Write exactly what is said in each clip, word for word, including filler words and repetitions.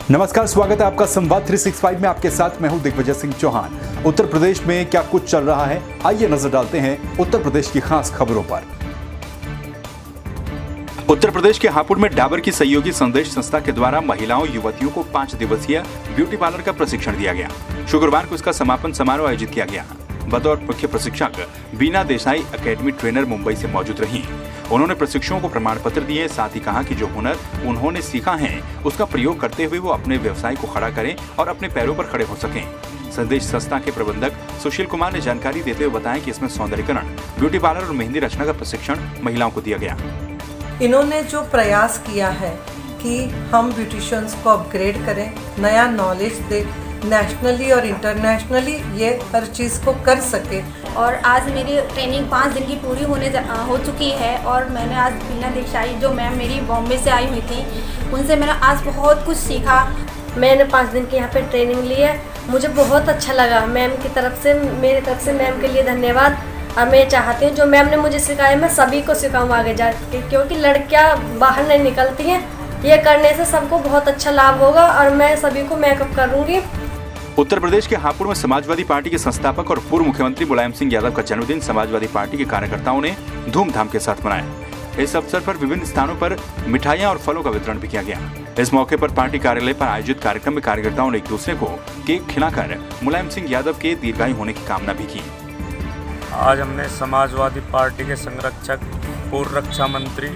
नमस्कार, स्वागत है आपका संवाद तीन सौ पैंसठ में। आपके साथ मैं हूं दिग्विजय सिंह चौहान। उत्तर प्रदेश में क्या कुछ चल रहा है, आइए नजर डालते हैं उत्तर प्रदेश की खास खबरों पर। उत्तर प्रदेश के हापुड़ में डाबर की सहयोगी संदेश संस्था के द्वारा महिलाओं युवतियों को पांच दिवसीय ब्यूटी पार्लर का प्रशिक्षण दिया गया। शुक्रवार को इसका समापन समारोह आयोजित किया गया। बतौर मुख्य प्रशिक्षक बीना देसाई एकेडमी ट्रेनर मुंबई से मौजूद रही। उन्होंने प्रशिक्षुओं को प्रमाण पत्र दिए, साथ ही कहा कि जो हुनर उन्होंने सीखा है उसका प्रयोग करते हुए वो अपने व्यवसाय को खड़ा करें और अपने पैरों पर खड़े हो सकें। संदेश संस्था के प्रबंधक सुशील कुमार ने जानकारी देते हुए बताया कि इसमें सौंदर्यकरण, ब्यूटी पार्लर और मेहंदी रचना का प्रशिक्षण महिलाओं को दिया गया। इन्होंने जो प्रयास किया है कि हम ब्यूटिशियंस को अपग्रेड करें, नया नॉलेज दे, नेशनली और इंटरनेशनली ये हर चीज़ को कर सके। और आज मेरी ट्रेनिंग पाँच दिन की पूरी होने हो चुकी है और मैंने आज बीना देसाई जो मैम मेरी बॉम्बे से आई हुई थी, उनसे मैंने आज बहुत कुछ सीखा। मैंने पाँच दिन की यहाँ पे ट्रेनिंग ली है, मुझे बहुत अच्छा लगा। मैम की तरफ से, मेरी तरफ से मैम के लिए धन्यवाद। और मैं चाहती हूँ जो मैम ने मुझे सिखाया मैं सभी को सिखाऊँ आगे जाके, क्योंकि लड़कियाँ बाहर नहीं निकलती हैं। ये करने से सबको बहुत अच्छा लाभ होगा और मैं सभी को मेकअप करूँगी। उत्तर प्रदेश के हापुड़ में समाजवादी पार्टी के संस्थापक और पूर्व मुख्यमंत्री मुलायम सिंह यादव का जन्मदिन समाजवादी पार्टी के कार्यकर्ताओं ने धूमधाम के साथ मनाया। इस अवसर पर विभिन्न स्थानों पर मिठाइयां और फलों का वितरण भी किया गया। इस मौके पर पार्टी कार्यालय पर आयोजित कार्यक्रम में कार्यकर्ताओं ने एक दूसरे को केक खिलाकर मुलायम सिंह यादव के दीर्घायु होने की कामना भी की। आज हमने समाजवादी पार्टी के संरक्षक, पूर्व रक्षा मंत्री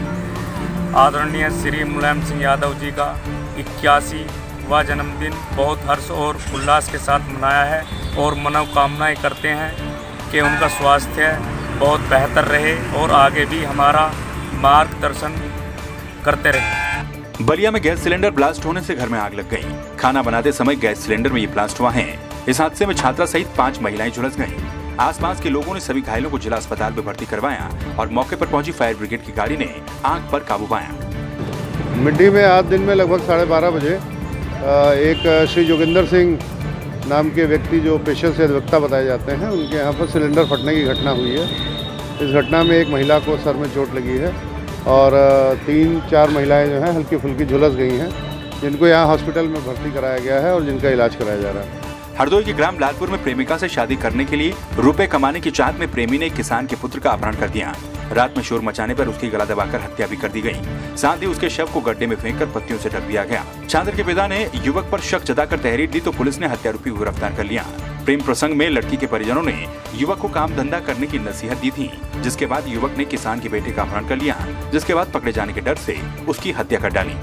आदरणीय श्री मुलायम सिंह यादव जी का इक्यासी वह जन्मदिन बहुत हर्ष और उल्लास के साथ मनाया है और मनोकामनाएं करते हैं कि उनका स्वास्थ्य बहुत बेहतर रहे और आगे भी हमारा मार्गदर्शन करते रहे। बलिया में गैस सिलेंडर ब्लास्ट होने से घर में आग लग गई। खाना बनाते समय गैस सिलेंडर में ये ब्लास्ट हुआ है। इस हादसे में छात्रा सहित पांच महिलाएं झुलस गईं। आसपास के लोगों ने सभी घायलों को जिला अस्पताल में भर्ती करवाया और मौके पर पहुंची फायर ब्रिगेड की गाड़ी ने आग पर काबू पाया। मिड्डी में आज दिन में लगभग साढ़े बारह बजे एक श्री जोगिंदर सिंह नाम के व्यक्ति जो पेशे से अधिवक्ता बताए जाते हैं, उनके यहाँ पर सिलेंडर फटने की घटना हुई है। इस घटना में एक महिला को सर में चोट लगी है और तीन चार महिलाएं जो हैं हल्की फुल्की झुलस गई हैं, जिनको यहाँ हॉस्पिटल में भर्ती कराया गया है और जिनका इलाज कराया जा रहा है। हरदोई के ग्राम लालपुर में प्रेमिका से शादी करने के लिए रुपए कमाने की चाहत में प्रेमी ने एक किसान के पुत्र का अपहरण कर दिया। रात में शोर मचाने पर उसकी गला दबाकर हत्या भी कर दी गई। साथ ही उसके शव को गड्ढे में फेंककर पत्तियों से ढक दिया गया। छात्र के पिता ने युवक पर शक जताकर तहरीर दी तो पुलिस ने हत्यारोपी को गिरफ्तार कर लिया। प्रेम प्रसंग में लड़की के परिजनों ने युवक को काम धंधा करने की नसीहत दी थी, जिसके बाद युवक ने किसान के बेटे का अपहरण कर लिया, जिसके बाद पकड़े जाने के डर से उसकी हत्या कर डाली।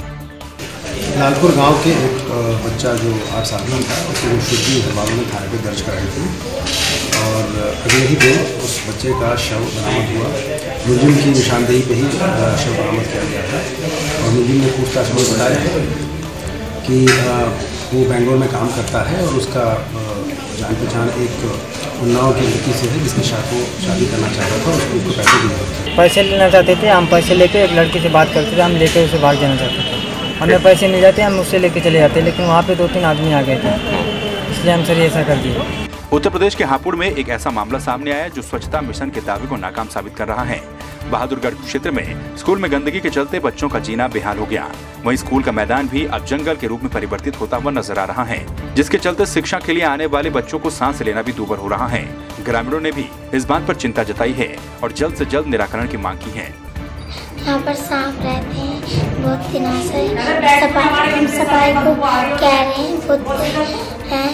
लालपुर गांव के एक बच्चा जो आठ साल का था, उसे शुद्धि हरवालों ने थाने पर दर्ज कराई थी और अगले ही दिन उस बच्चे का शव बरामद हुआ। मुलजिम की निशानदेही पे ही शव बरामद किया गया था और मुलजिम ने पूछताछ में बताया है कि वो बेंगलोर में काम करता है और उसका जान पहचान एक उन्नाव की लड़की से है, जिसके साथ वो शादी करना चाहता था। उसको उसको पैसे दिए पैसे लेना चाहते थे। हम पैसे लेके एक लड़की से बात करते थे, हम लेके उसे भाग जाना चाहते थे। हमें पैसे मिल जाते, हम उससे लेके चले जाते, लेकिन वहाँ पे दो तीन आदमी आ गए थे, इसलिए हम सर ऐसा कर दिए। उत्तर प्रदेश के हापुड़ में एक ऐसा मामला सामने आया जो स्वच्छता मिशन के दावे को नाकाम साबित कर रहा है। बहादुरगढ़ क्षेत्र में स्कूल में गंदगी के चलते बच्चों का जीना बेहाल हो गया। वहीं स्कूल का मैदान भी अब जंगल के रूप में परिवर्तित होता हुआ नजर आ रहा है, जिसके चलते शिक्षा के लिए आने वाले बच्चों को सांस लेना भी दूभर हो रहा है। ग्रामीणों ने भी इस बात पर चिंता जताई है और जल्द से जल्द निराकरण की मांग की है। यहाँ पर सांप रहते हैं बहुत दिनों से, सफाई हम सफाई को कह रहे हैं,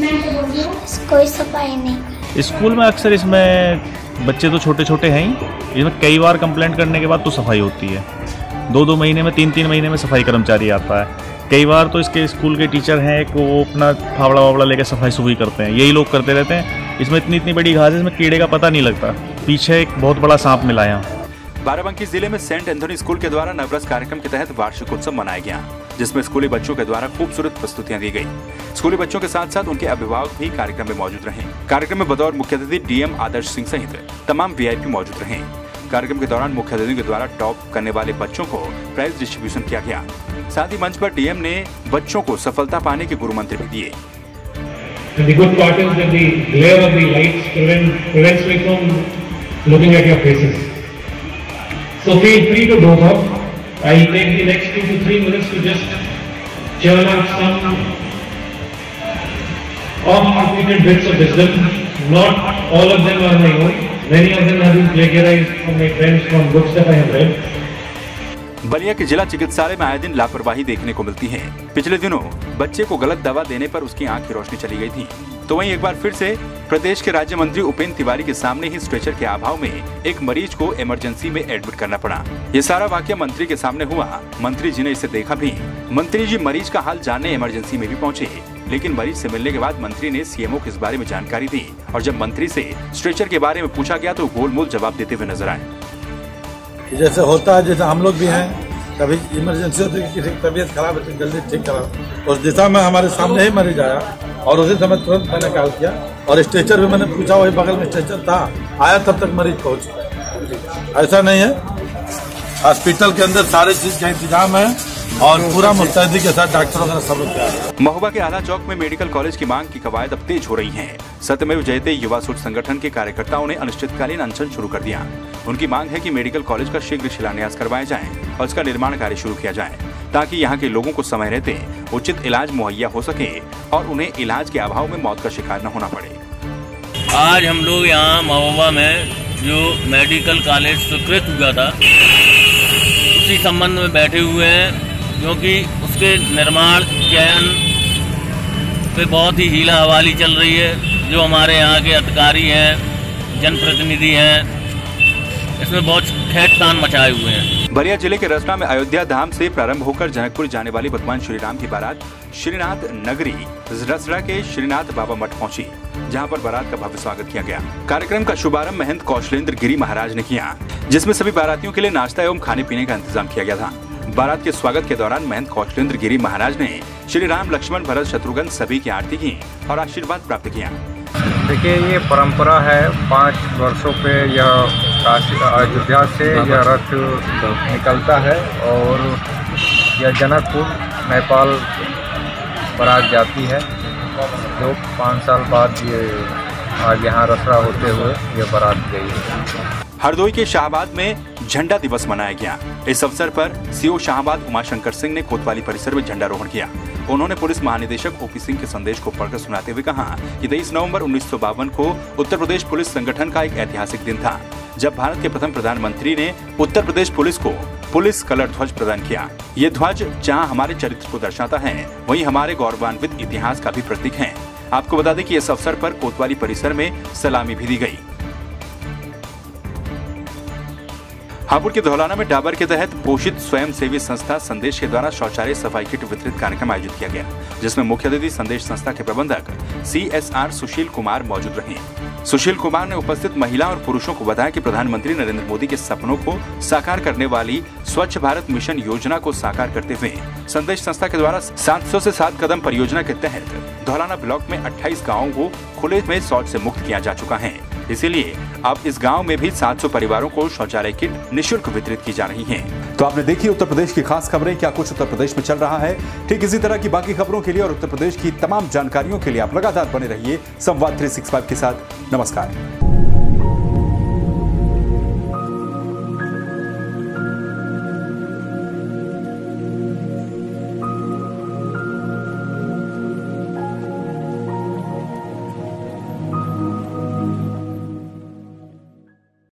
कोई सफाई नहीं। स्कूल में अक्सर इसमें बच्चे तो छोटे छोटे हैं ही, इसमें कई बार कंप्लेंट करने के बाद तो सफाई होती है। दो दो महीने में, तीन तीन महीने में सफाई कर्मचारी आता है। कई बार तो इसके स्कूल के टीचर हैं कि वो अपना फावड़ा वावड़ा लेकर सफाई सुफाई करते हैं, यही लोग करते रहते हैं। इसमें इतनी इतनी बड़ी घास है, इसमें कीड़े का पता नहीं लगता। पीछे एक बहुत बड़ा सांप मिला यहाँ। बाराबंकी जिले में सेंट एंथोनी स्कूल के द्वारा नवरस कार्यक्रम के तहत वार्षिक उत्सव मनाया गया, जिसमें स्कूली बच्चों के द्वारा खूबसूरत प्रस्तुतियां दी गई। स्कूली बच्चों के साथ साथ उनके अभिभावक भी कार्यक्रम में मौजूद रहे। कार्यक्रम में बतौर मुख्य अतिथि डीएम आदर्श सिंह सहित तमाम वीआईपी मौजूद रहे। कार्यक्रम के दौरान मुख्य अतिथि के द्वारा टॉप करने वाले बच्चों को प्राइज डिस्ट्रीब्यूशन किया गया। साथ ही मंच पर डीएम ने बच्चों को सफलता पाने के गुरु मंत्र भी दिए। So feel free to doze off. I'll take the next two to three minutes to just churn out some oft-repeated bits of wisdom. Not all of them are my own. Many of them have been plagiarized from my friends from books that I have read. Ballia के जिला चिकित्सालय में आए दिन लापरवाही देखने को मिलती है। पिछले दिनों बच्चे को गलत दवा देने पर उसकी आंख की रोशनी चली गई थी, तो वहीं एक बार फिर से प्रदेश के राज्य मंत्री उपेंद्र तिवारी के सामने ही स्ट्रेचर के अभाव में एक मरीज को इमरजेंसी में एडमिट करना पड़ा। ये सारा वाकया मंत्री के सामने हुआ। मंत्री जी ने इसे देखा भी। मंत्री जी मरीज का हाल जानने इमरजेंसी में भी पहुंचे, लेकिन मरीज से मिलने के बाद मंत्री ने सीएमओ को इस बारे में जानकारी दी और जब मंत्री से स्ट्रेचर के बारे में पूछा गया तो गोलमोल जवाब देते हुए नजर आए। जैसे होता है, जैसे हम लोग भी हैं, कभी इमरजेंसी होती है, किसी की तबीयत खराब है तो जल्दी ठीक करा। उस दिशा में हमारे सामने ही मरीज आया और उसी समय तुरंत मैंने कॉल किया और स्ट्रेचर भी मैंने पूछा, वही बगल में स्ट्रेचर था, आया तब तक मरीज पहुंच गया। ऐसा नहीं है, हॉस्पिटल के अंदर सारे चीज का इंतजाम है और पूरा मुस्तैदी के साथ डॉक्टरों का सब लोग। महोबा के आला चौक में मेडिकल कॉलेज की मांग की कवायद अब तेज हो रही है। सत्यमेव जयते युवा सूट संगठन के कार्यकर्ताओं ने अनिश्चितकालीन अनशन शुरू कर दिया। उनकी मांग है कि मेडिकल कॉलेज का शीघ्र शिलान्यास करवाया जाए और उसका निर्माण कार्य शुरू किया जाए ताकि यहाँ के लोगों को समय रहते उचित इलाज मुहैया हो सके और उन्हें इलाज के अभाव में मौत का शिकार न होना पड़े। आज हम लोग यहाँ महोबा में जो मेडिकल कॉलेज स्वीकृत हुआ था उसी संबंध में बैठे हुए हैं, क्योंकि उसके निर्माण चयन पे बहुत ही हीला हवाली चल रही है। जो हमारे यहाँ के अधिकारी हैं, जनप्रतिनिधि हैं, इसमें बहुत खैतान मचाए हुए हैं। बलिया जिले के रसना में अयोध्या धाम से प्रारंभ होकर जनकपुर जाने वाली भगवान श्री राम की बारात श्रीनाथ नगरी रसड़ा के श्रीनाथ बाबा मठ पहुंची, जहां पर बारात का भव्य स्वागत किया गया। कार्यक्रम का शुभारंभ महंत कौशलेंद्र गिरी महाराज ने किया, जिसमें सभी बारातियों के लिए नाश्ता एवं खाने पीने का इंतजाम किया गया था। बारात के स्वागत के दौरान महंत कौशलेंद्र गिरी महाराज ने श्री राम लक्ष्मण भरत शत्रुघ्न सभी की आरती की और आशीर्वाद प्राप्त किया। देखिए, ये परंपरा है, पाँच वर्षों पे यह अयोध्या से यह रथ निकलता है और यह जनकपुर नेपाल बारात जाती है। जो पाँच साल बाद ये आज यहाँ रसड़ा होते हुए यह बारात गई है। हरदोई के शाहबाद में झंडा दिवस मनाया गया। इस अवसर पर सीओ शाहबाद उमाशंकर सिंह ने कोतवाली परिसर में झंडारोहण किया। उन्होंने पुलिस महानिदेशक ओपी सिंह के संदेश को पढ़कर सुनाते हुए कहा कि तेईस नवंबर उन्नीस सौ बावन को उत्तर प्रदेश पुलिस संगठन का एक ऐतिहासिक दिन था, जब भारत के प्रथम प्रधानमंत्री ने उत्तर प्रदेश पुलिस को पुलिस कलर ध्वज प्रदान किया। ये ध्वज जहां हमारे चरित्र को दर्शाता है, वहीं हमारे गौरवान्वित इतिहास का भी प्रतीक है। आपको बता दें कि इस अवसर पर कोतवाली परिसर में सलामी भी दी गई। हापुड़ के धौलाना में डाबर के तहत पोषित स्वयंसेवी संस्था संदेश के द्वारा शौचालय सफाई किट वितरित कार्यक्रम आयोजित किया गया, जिसमें मुख्य अतिथि संदेश संस्था के प्रबंधक C S R Sushil Kumar मौजूद रहे। सुशील कुमार ने उपस्थित महिला और पुरुषों को बताया कि प्रधानमंत्री नरेंद्र मोदी के सपनों को साकार करने वाली स्वच्छ भारत मिशन योजना को साकार करते हुए संदेश संस्था के द्वारा सात सौ से सात कदम परियोजना के तहत धौलाना ब्लॉक में अट्ठाईस गाँवों को खुले में शौच से मुक्त किया जा चुका है। इसीलिए अब इस गांव में भी सात सौ परिवारों को शौचालय किट निःशुल्क वितरित की जा रही हैं। तो आपने देखी उत्तर प्रदेश की खास खबरें, क्या कुछ उत्तर प्रदेश में चल रहा है। ठीक इसी तरह की बाकी खबरों के लिए और उत्तर प्रदेश की तमाम जानकारियों के लिए आप लगातार बने रहिए संवाद तीन सौ पैंसठ के साथ। नमस्कार।